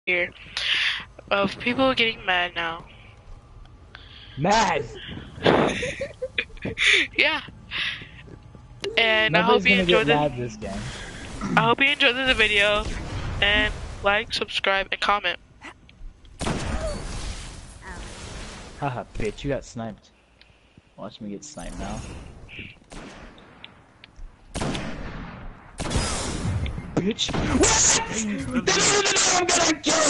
here of people getting mad now. Mad! Yeah. And Nobody's gonna get mad this game. I hope you enjoyed the video and like, subscribe, and comment. Haha, bitch, you got sniped. Watch me get sniped now. Bitch! What? I'm gonna kill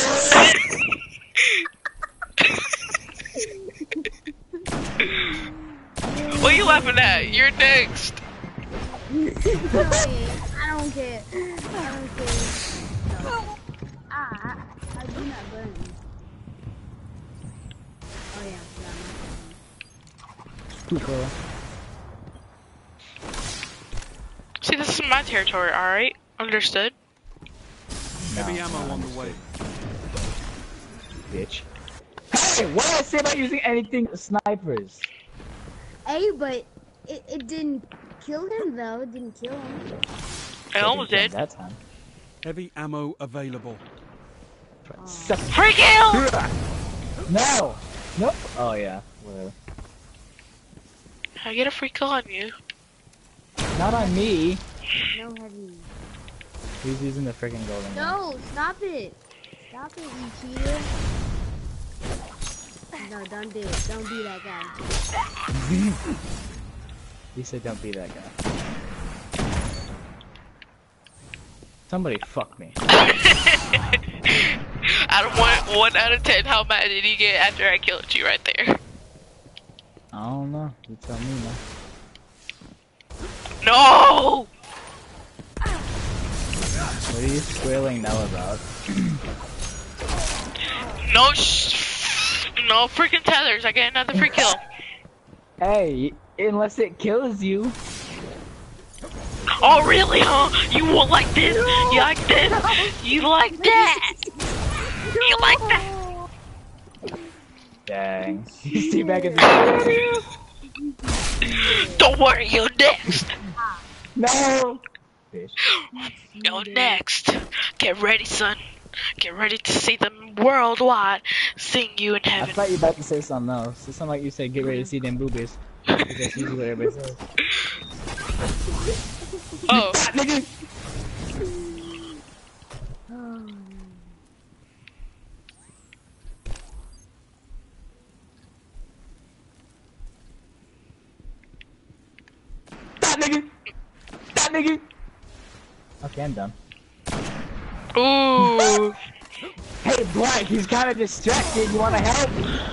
you! What are you laughing at? You're next! I don't care. I don't care. No. I do not burn. Oh yeah, Stupid. See, this is my territory, alright? Understood? Heavy ammo on the way. Bitch. Hey, what did I say about using anything snipers? Hey, but it didn't kill him though. It didn't kill him. I almost did. That time. Heavy ammo available. Free kill! No! Nope. Oh yeah, whatever. I get a free kill on you. Not on me. No heavy. He's using the freaking golden gun. No, stop it. Stop it, you cheater. No, don't do it. Don't be that guy. He said don't be that guy. Somebody fuck me. Out of one out of 10, how mad did he get after I killed you right there? I don't know. You tell me, man. No! What are you squealing now about? No freaking tethers. I get another free kill. Hey, unless it kills you. Oh really, huh? You want like this? You like this? You like that? You like that? Dang. You see back at the Don't worry, you're next. No! Fish. You're next. Get ready, son. Get ready to see them worldwide sing you in I heaven. thought you were about to say something else. It sounded like you said get ready to see them boobies. Because that's usually what everybody says. Oh. Nigga! That nigga! That nigga! Okay, I'm done. Ooh. Hey, Blank, he's kind of distracted. You want to help?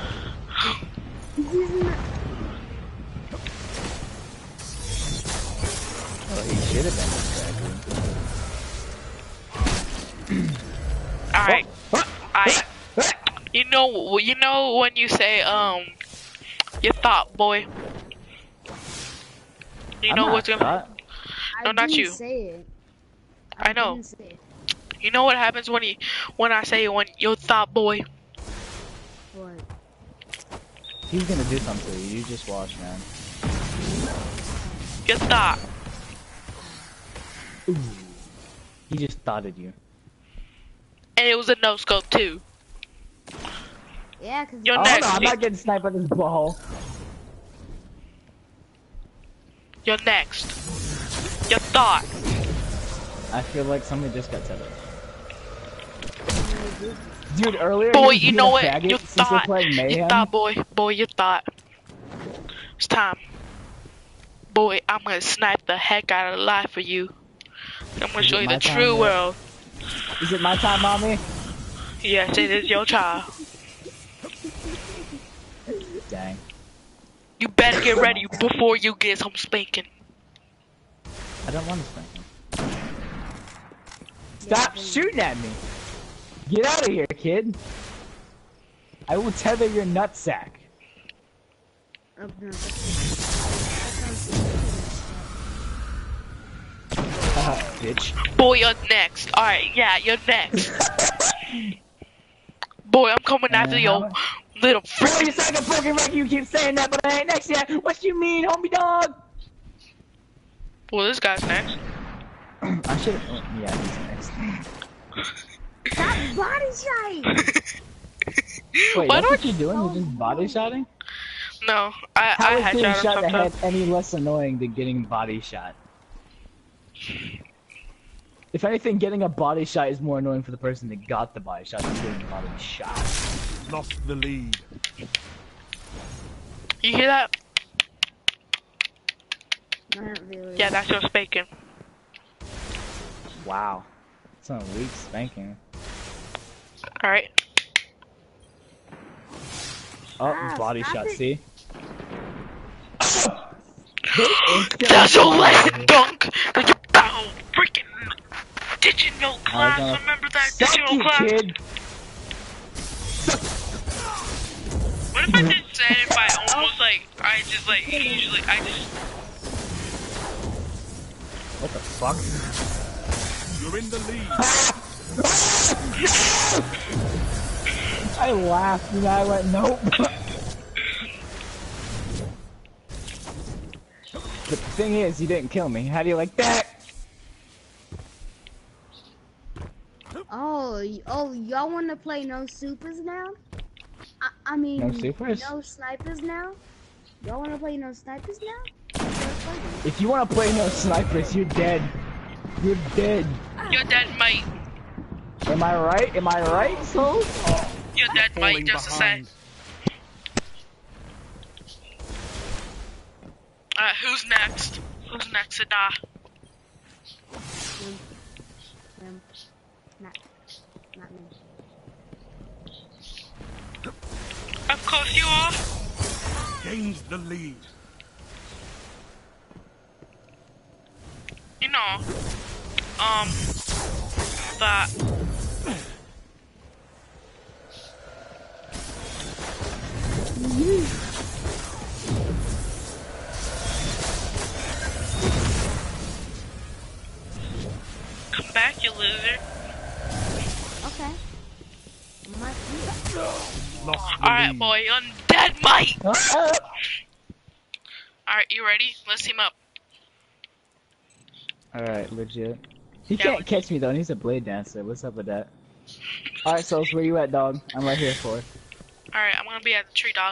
Oh, he should have been distracted. Alright. You know when you say, you thought, boy. You know what's gonna... No, not you. Say it. I know. Didn't say it. You know what happens when I say when you thought, boy? What? He's gonna do something to you. You just watch, man. You thought. Ooh. He just thoughted you. And it was a no scope too. Yeah, cause You're Oh next. no, I'm not getting sniped by this ball. You're next. You thought. I feel like somebody just got tethered. Dude, earlier Boy, he was you being know a what? faggot You since we're thought. playing You Mayhem. thought, boy. Boy, you thought. It's time. Boy, I'm gonna snipe the heck out of life for you. I'm gonna Is show it you my the time true yet? world. Is it my time, mommy? Yes, it is your child. Dang. You better get ready before you get some spanking. I don't want to spank him. Stop shooting at me! Get out of here, kid! I will tether your nutsack. Oh, no, Bitch. Boy, you're next. Alright, yeah, you're next. Boy, I'm coming after your little Boy, freak. you suck a fucking wreck, you keep saying that, but I ain't next yet! What you mean, homie dog? Well, this guy's next. I should. Yeah, he's next. Stop body shotting. Wait, Why that's don't what you're doing? You're just body shotting? No, How I is getting headshot him shot in the head sometimes. any less annoying than getting body shot? If anything, getting a body shot is more annoying for the person that got the body shot than getting body shot. Lost the lead. You hear that? Not really. Yeah, that's your spanking. Wow. It's a weak spanking. Alright. Oh, Ah, body stop shot, it. see? That's a leg dunk! That you bow freaking ditching no class. gonna Remember that Suck ditching no you, class? kid! What if I just said if I almost like I just like usually I just What the fuck? You're in the lead. I laughed and I went, nope. But the thing is, you didn't kill me. How do you like that? Oh, y'all want to play no supers now? I mean, No supers? no snipers now? Y'all want to play no snipers now? If you want to play no snipers, you're dead. You're dead. you're dead mate. Am I right? Am I right, Soul? You're dead Falling mate, just to say. behind. Alright, who's next? Who's next to die? Not me. Of course you are. Gains the lead. You know, that come back, you loser. Okay. Lost the Alright, lead. boy, you're dead mate. Ah! Alright, you ready? Let's team up. Alright, legit. He Yeah, can't catch me though, and he's a blade dancer. What's up with that? Alright, Souls, where you at, dog? I'm right here for it. Alright, I'm gonna be at the tree, dog.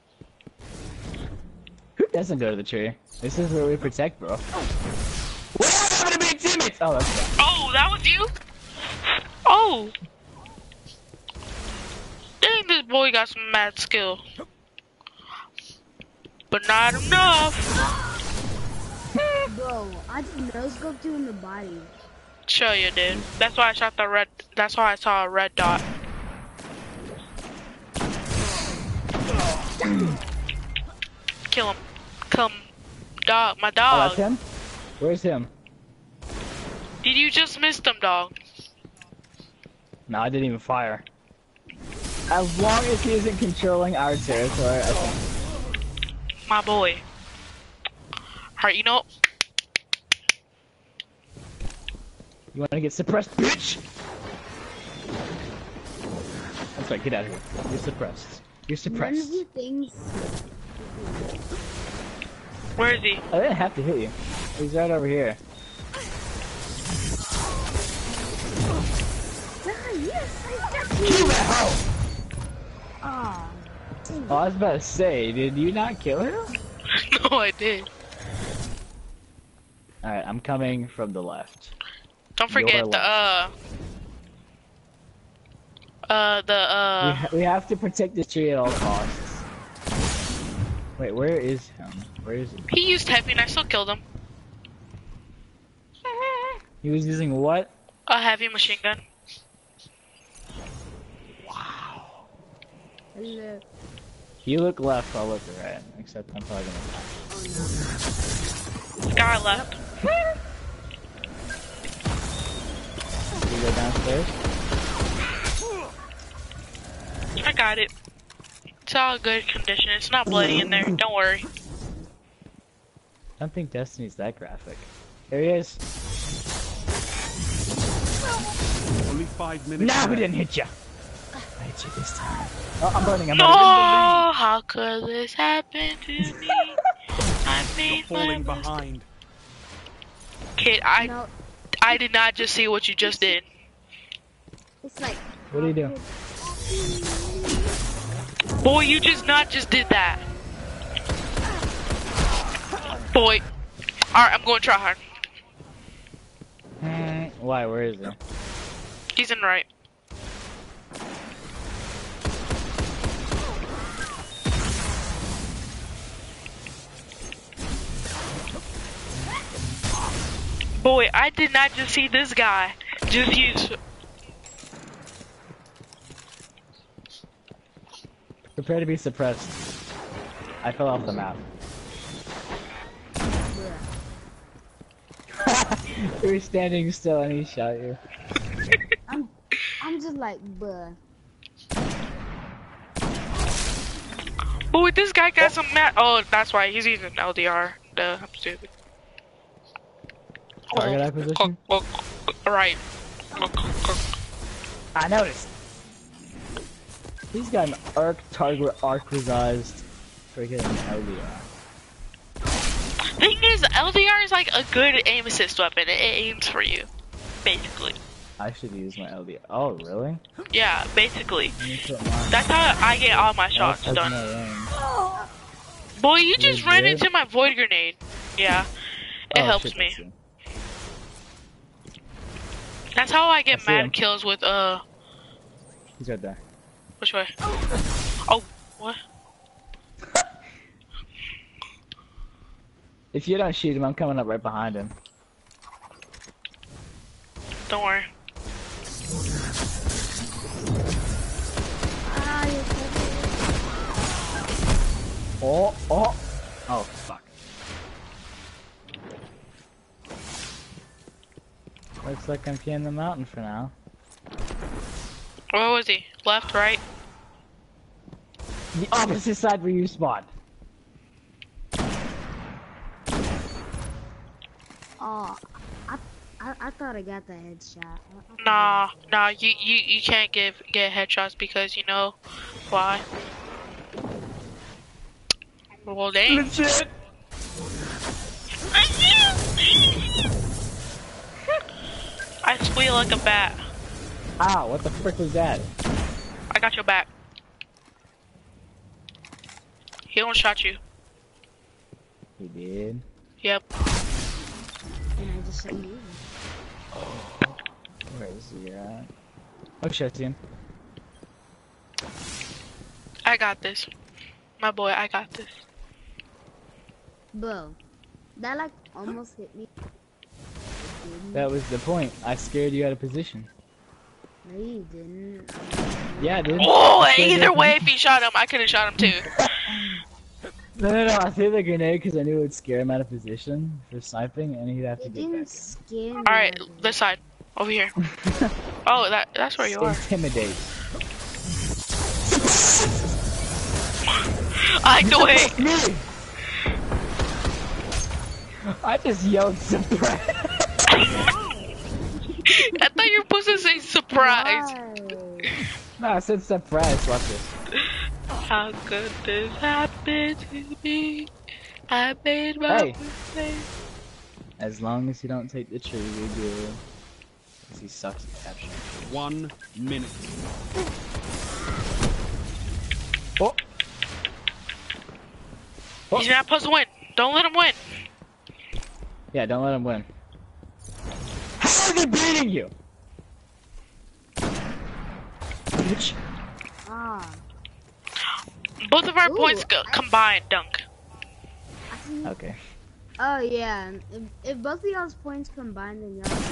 Who doesn't go to the tree? This is where we protect, bro. What happened to me, teammates? Oh, that's fine. Oh, that was you? Oh. Dang, this boy got some mad skill. But not enough. Bro, I just no-scoped you in the body. Sure you did. That's why I shot the red, that's why I saw a red dot. Kill him. Kill him. Dog, my Oh, dog. that's him? Where's him? Did you just miss them, dog? No, I didn't even fire. As long as he isn't controlling our territory, I think. My boy. Alright, you know, You wanna get suppressed, bitch? That's right, get out of here. You're suppressed. You're None of suppressed. you things. where is he? I didn't have to hit you. He's right over here. Ah, yes, I got you. Kill that hoe! Ah, Oh, I was about to say, did you not kill him? No, I did. Alright, I'm coming from the left. Don't forget Your We have to protect this tree at all costs. Wait, where is him? Where is he? he used heavy and I still killed him. He was using what? A heavy machine gun. Wow. hello. You look left, I'll look right. Except I'm probably gonna die. Guy left. You go downstairs? I got it. It's all good condition. It's not bloody in there. Don't worry. I don't think Destiny's that graphic. There he is. Only 5 minutes. No, we left. didn't hit you. I hit you this time. Oh, I'm burning, I'm No, burning. how could this happen to me? I made my Falling mistake. behind. Kid, No, I did not just see what you just did. It's like. What do you do? Boy, you just did that. Boy. Alright, I'm going to try hard. Why? Where is he? He's in right. Boy, I did not just see this guy. Just use. Prepare to be suppressed. I fell off the map. You were standing still and he shot you. I'm just like, bruh. Boy, this guy got some mad. Oh, that's why he's using LDR. Duh, I'm stupid. Target acquisition? Right. I noticed. He's got an arc-resized freaking LDR. Thing is, LDR is like a good aim assist weapon. It aims for you, basically. I should use my LDR. Oh, really? Yeah, basically. That's how I get all my shots done. Boy, you just ran into my void grenade. Yeah, it helps me. That's how I get mad kills with He's right there. Which way? Oh, what? If you don't shoot him, I'm coming up right behind him. Don't worry. Oh, fuck. Looks like I'm in the mountain for now. Where was he? Left, right? The opposite side where you spawned. Oh, I thought I got the headshot. Nah, you can't get headshots because you know why? Well, dang. Legit. I squeal like a bat. Ow, what the frick was that? I got your back. He don't shot you. He did. Yep. And I just said you. Where is he at? Oh shit, team. I got this. My boy, I got this. Bro, that like almost hit me. That was the point. I scared you out of position. No, you didn't. Yeah, dude. Oh, either way, if he shot him, I could have shot him too. No, I threw the grenade because I knew it would scare him out of position for sniping, and he'd have to It get back. didn't scare me. Alright, this side. Over here. Oh, that's where you are. Intimidate. I know it. Me! I just yelled surprise. I thought you were supposed to say surprise. Why? No, I said surprise. Watch this. How could this happen to me? I made my mistake. As long as you don't take the tree, we do. Because he sucks at capturing. 1 minute. Oh! He's not supposed to win. Don't let him win. Yeah, don't let him win. How are they beating you? Bitch. Ah. Both of our Ooh, points combined, Dunk. Okay. Oh yeah, if both of y'all's points combined, then y'all.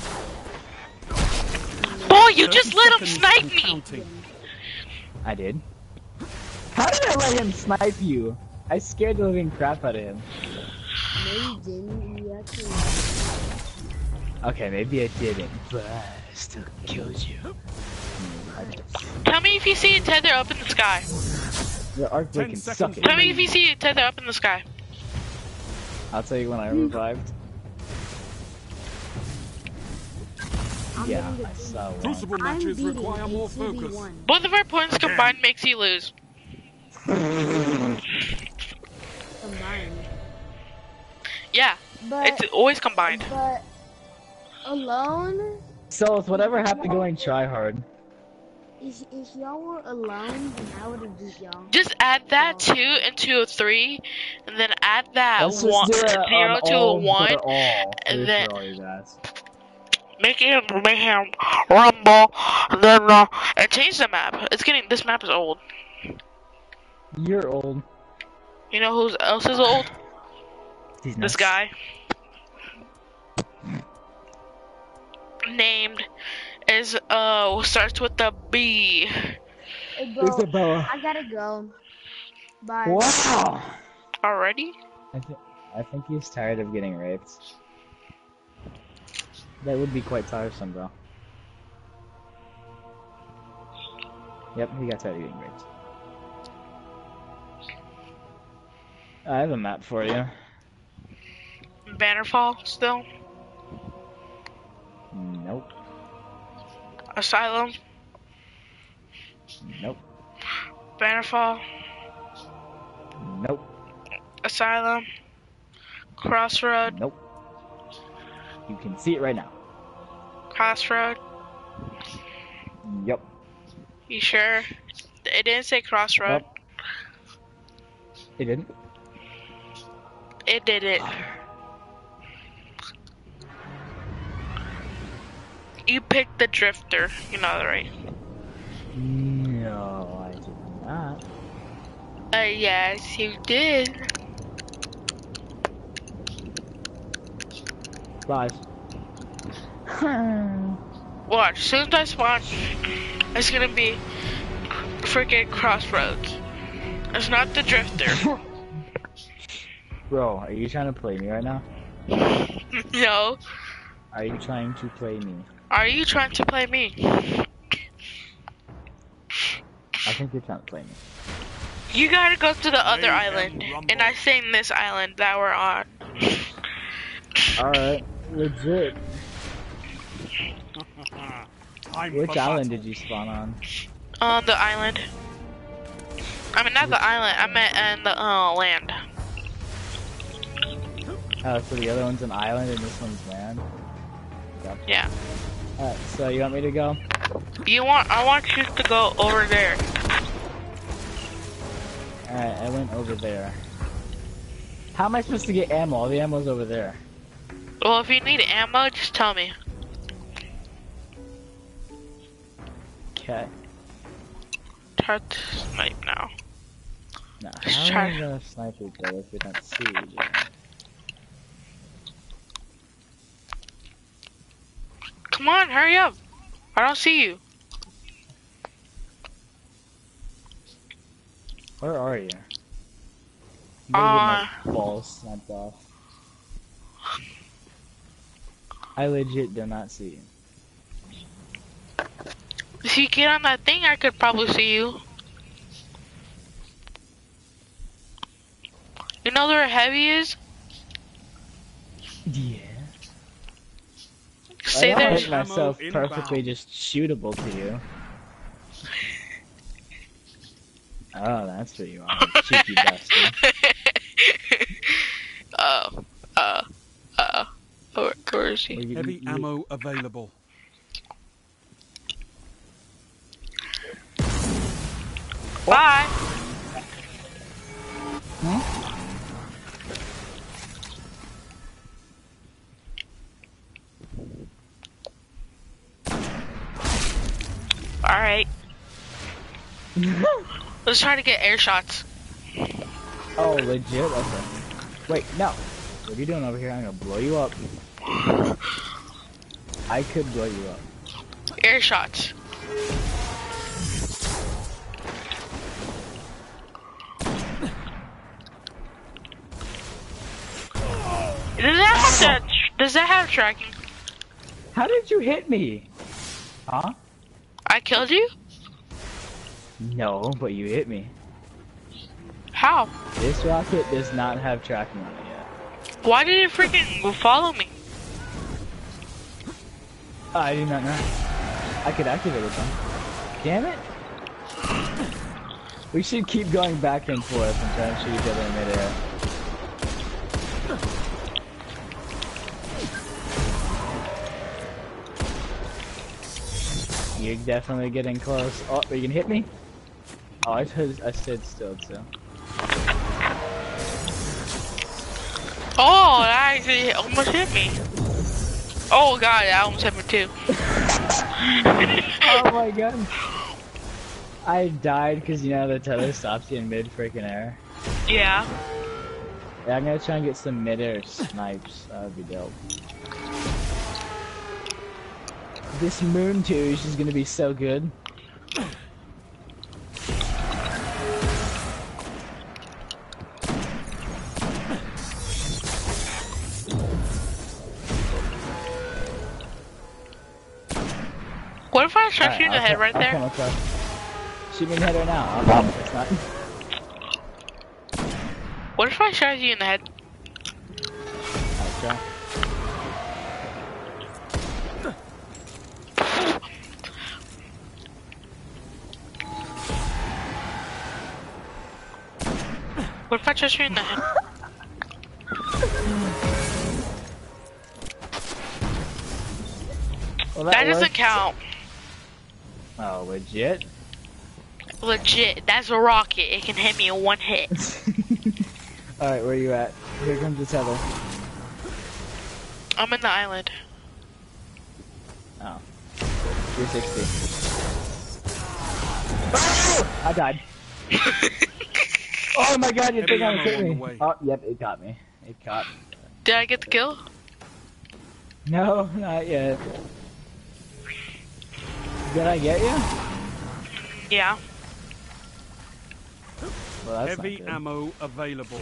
Boy, you just 30 let him seconds snipe and me. counting. I did. How did I let him snipe you? I scared the living crap out of him. No, you didn't. You actually. Okay, maybe I didn't, but I still killed you. Tell me if you see a tether up in the sky. Your arc 10 can seconds. suck it. Tell me if you see a tether up in the sky. I'll tell you when I revived. Yeah, I saw one. Crucible I'm matches beating require more a focus. 2v1. Both of our points combined makes you lose. Combined. Yeah, But it's always combined. but alone, So, it's whatever happened to going try hard. If y'all were alone, then I would have beat y'all. Just add that 2 into a 3, and then add that Let's just do it 0 on to a all 1, for all. and Free then for all, you guys. make him rumble, and then and change the map. This map is old. You're old. You know who else is old? He's This nuts. guy. Named is starts with the B. Hey, bro, Isabella. I gotta go. Bye. Wow! Already? I think he's tired of getting raped. That would be quite tiresome, though. Yep, he got tired of getting raped. I have a map for you. Bannerfall still? Nope. Asylum? Nope. Bannerfall? Nope. Asylum? Crossroad? Nope. You can see it right now. Crossroad? Yep. You sure? It didn't say Crossroad. Yep. It didn't? It didn't. You picked the Drifter. You know that, right? No, I did not. Yes, you did. Lies. Watch, as soon as I spawn, it's gonna be freaking Crossroads. It's not the Drifter. Bro, are you trying to play me right now? No. Are you trying to play me? Are you trying to play me? I think you're trying to play me. You gotta go to the other Mayhem island, rumble. and I sing this island that we're on. Alright, legit. Time Which for island battle. did you spawn on? On the island. I mean, not the island. I meant in the land. Oh, so the other one's an island and this one's land? Yep. Yeah. Alright, so you want me to go? I want you to go over there. Alright, I went over there. How am I supposed to get ammo? All the ammo's over there. Well, if you need ammo, just tell me. Okay. Try to snipe now. Now, Let's how try. am I gonna snipe it though if we don't see each other? Come on, hurry up. I don't see you. Where are you? I'm gonna get my balls snapped off. I legit do not see you. If you get on that thing, I could probably see you. You know where heavy is? Yeah. Stay I there. don't make myself Ammo perfectly inbound. just shootable to you. Oh, that's what you are, cheeky bastard. Where is he? Heavy ammo available. Bye. Alright. Let's try to get air shots. Oh, legit? Okay. Wait, no. What are you doing over here? I'm gonna blow you up. I could blow you up. Air shots. Does that have tracking? How did you hit me? Huh? I killed you? No, but you hit me. How? This rocket does not have tracking on it yet. Why did it freaking follow me? I do not know. I could activate it then. Damn it! We should keep going back and forth and trying to shoot each other in midair. You're definitely getting close. Oh, are you gonna hit me? Oh, I stood still too. Oh, that actually almost hit me. Oh god, that almost hit me too. Oh my god. I died because you know the tether stops you in mid freaking air. Yeah. Yeah, I'm gonna try and get some mid-air snipes. That would be dope. This moon touche is gonna be so good. What if I shot you in the head right there? Shoot me in the head right now. Oh, it's not. What if I shot you in the head? Okay. What if I shot you in the head? Well, That doesn't worked. count. Oh, legit? Legit, that's a rocket. It can hit me in one hit. Alright, where you at? Here comes the tether. I'm in the island. Oh. 360. I died. Oh my god, you think Heavy I'm ammo on the me? way. Oh, yep, it got me. It caught me. Did I get the kill? No, not yet. Did I get you? Yeah. Well, that's Heavy not good. ammo available.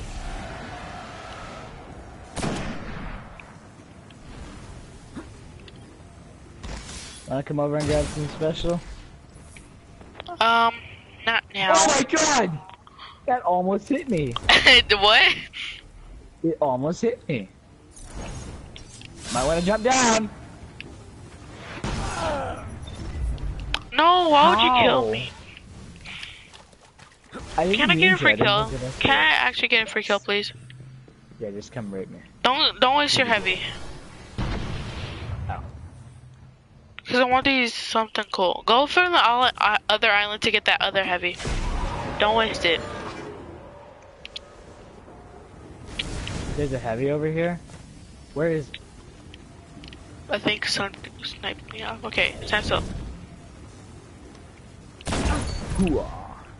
Wanna come over and grab some special? Not now. Oh my god! That almost hit me. What? It almost hit me. Might wanna jump down. No, why would you How? kill me? Can I get a free kill? Can I actually get a free kill, please? Yeah, just come rape me. Don't waste your heavy. Oh. Cause I want to use something cool. Go for the other island to get that other heavy. Don't waste it. There's a heavy over here. Where is? I think something sniped me off. Okay, stand still. Hooah.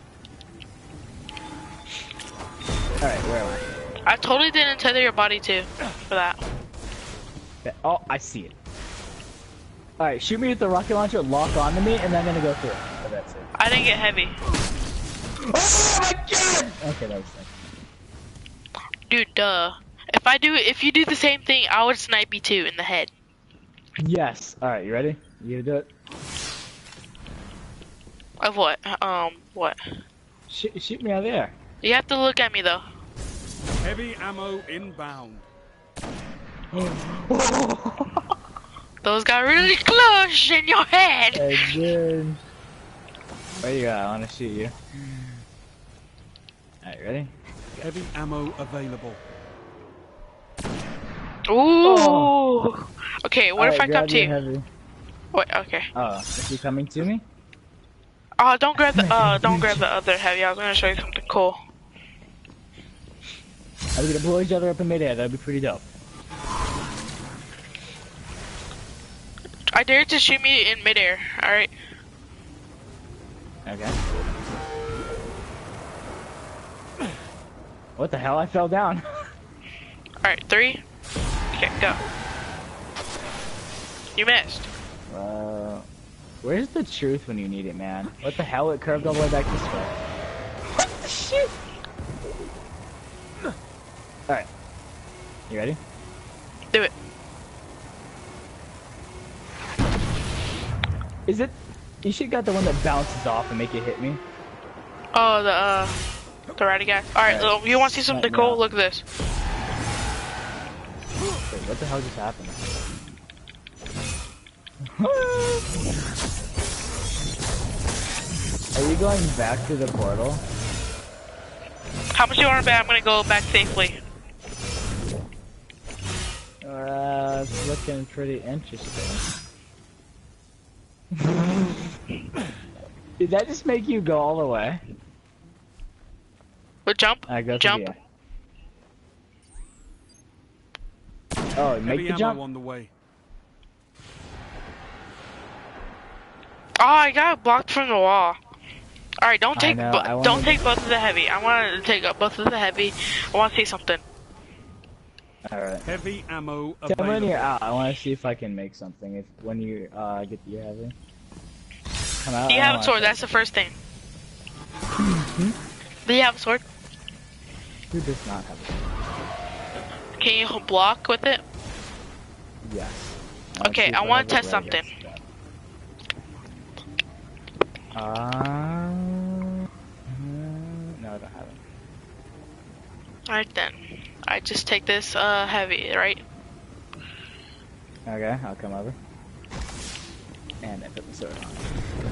Alright, where am I? I totally didn't tether your body too for that. Oh, I see it. Alright, shoot me with the rocket launcher, lock onto me, and then I'm gonna go through it. Oh, that's it. I didn't get heavy. Oh my god! Okay, that was sick. Dude, duh. If you do the same thing, I would snipe you too in the head. Yes. Alright, you ready? You gonna do it? Of what? What? Shoot me out there. You have to look at me though. Heavy ammo inbound. Those got really close in your head. I did. Where you at? I wanna shoot you. Alright, ready? Heavy ammo available. Ooh. Oh. Okay, what if I come to you? Heavy. Wait, okay. Oh, is he coming to me? Don't grab the other heavy. I was gonna show you something cool. Are we gonna blow each other up in midair? That'd be pretty dope. I dare to shoot me in midair. All right. Okay. What the hell? I fell down. All right, 3. Okay, go. You missed. Where's the truth when you need it, man? What the hell? It curved all the way back this way. What the shit? Alright. You ready? Do it. Is it? You should got the one that bounces off and make it hit me. Oh, the righty guy. All right, Yeah. you want to see something cool? Look at this. Wait, what the hell just happened? Are you going back to the portal? How much you want to bet I'm gonna go back safely? It's looking pretty interesting. Did that just make you go all the way? But jump. I go Jump. To the Oh, make Heavy the ammo jump. on the way. Oh, I got blocked from the wall. All right, don't I take know, I don't wanted- take both of the heavy. I want to take up both of the heavy. I want to see something. All right. Heavy ammo Tell me when you're available. out. I want to see if I can make something. If when you get your heavy. Come out. Do you I have a wanna sword? try- That's the first thing. Do you have a sword? Who does not have a Can you block with it? Yes. Okay, see if I wanna have a test leg something. against that. No, I don't have it. Alright then. I just take this heavy, right? Okay, I'll come over. And I put the sword on.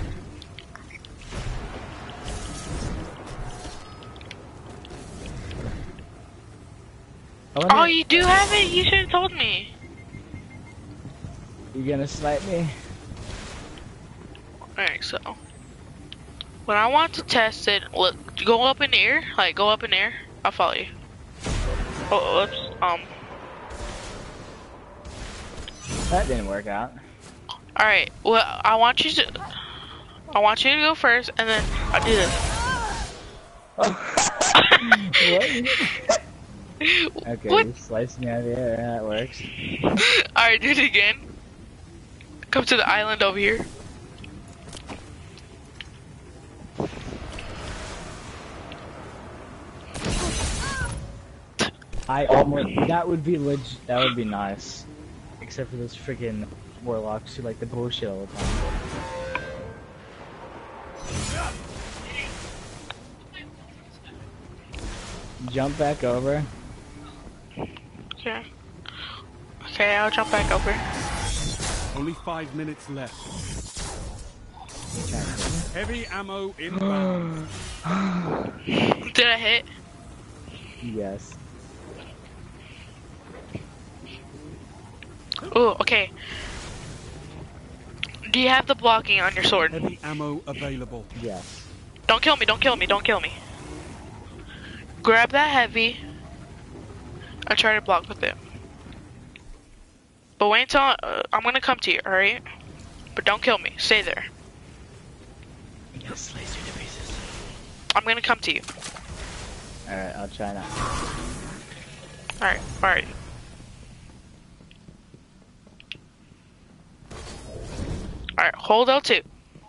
I wonder- Oh, you do have it? You should have told me. You gonna snipe me? Alright, so. When I want to test it, look, go up in the air. Like, go up in the air. I'll follow you. Oh, oops. That didn't work out. Alright, well, I want you to go first, and then I'll do this. What? Okay, What? you sliced me out of the air. That works. Alright, do it again. Come to the island over here. I almost. That would be That would be nice. Except for those freaking warlocks who like the bullshit all the time. Jump back over. Okay. Okay, I'll jump back over. Only 5 minutes left. Heavy ammo inbound. Did I hit? Yes. Ooh, okay. Do you have the blocking on your sword? Heavy ammo available. Yes. Don't kill me, don't kill me, don't kill me. Grab that heavy and try to block with it. But wait until I'm gonna come to you, alright? But don't kill me, stay there. Yes, slice you to pieces. I'm gonna come to you. Alright, I'll try now. Alright, alright. Alright, hold L2.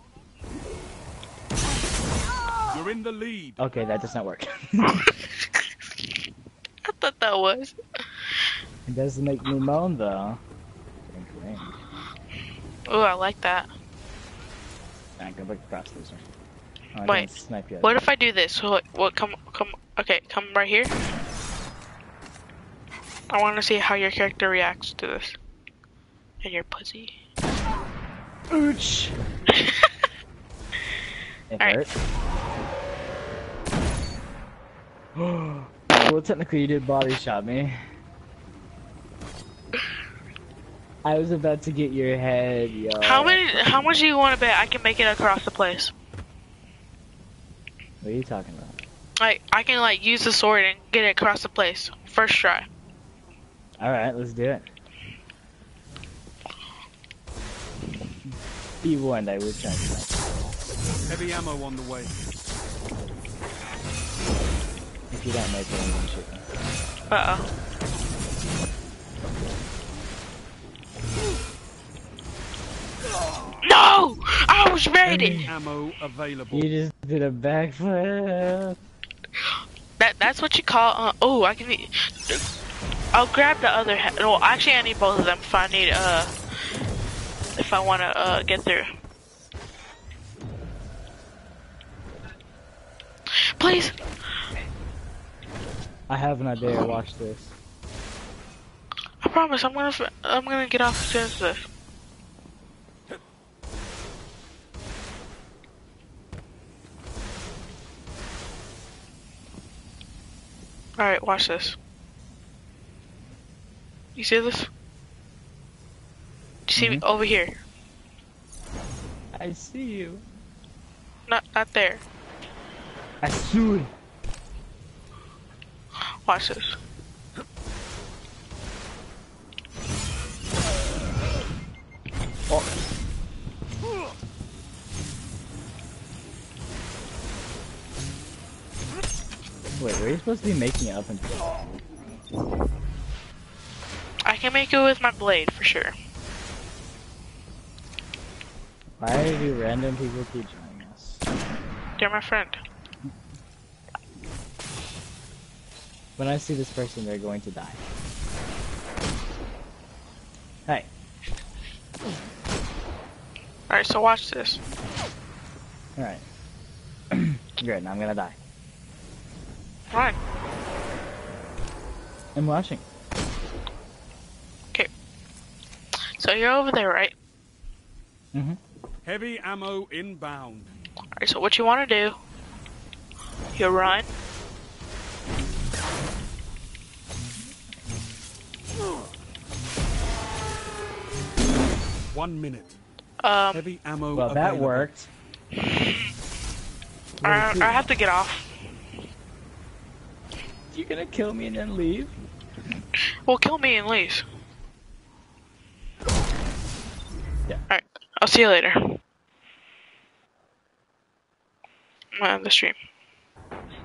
You're in the lead. Okay, that does not work. I thought that was. It doesn't make me moan though. Ooh, I like that. Alright, go back across this one. Oh, I Wait, didn't snipe you. what if I do this? What, come, okay, come right here. I want to see how your character reacts to this. And your pussy. Ooch! It Alright. hurt. Well, technically you did body shot me. I was about to get your head, yo. How much do you want to bet I can make it across the place? What are you talking about? Like, I can like use the sword and get it across the place. First try. Alright, let's do it. Be warned, I will try to snipe. Heavy ammo on the way. If you don't make it, I'm gonna shoot you. Uh-oh. No! I was ready! Ammo available. You just did a backflip. That's what you call, oh, I can, I'll grab the other, well, actually I need both of them if I need, if I want to, get through. Please! I have an idea, watch this. I promise, I'm gonna get off as soon as this. Alright, watch this. You see this? You see me over here? I see you. Not there. I see. Watch this. Oh. Wait, were you supposed to be making it up and? I can make it with my blade for sure. Why do random people keep joining us? They're my friend. When I see this person, they're going to die. Hey. Alright, so watch this. Alright. Good, now I'm gonna die. Alright. I'm watching. Okay. So you're over there, right? Mm-hmm. Heavy ammo inbound. Alright, so what you want to do, you run. One minute. Um, Heavy ammo Well, that available. worked. I have to get off. You gonna kill me and then leave? Well, kill me and leave. Yeah. Alright, I'll see you later. I'm on the stream.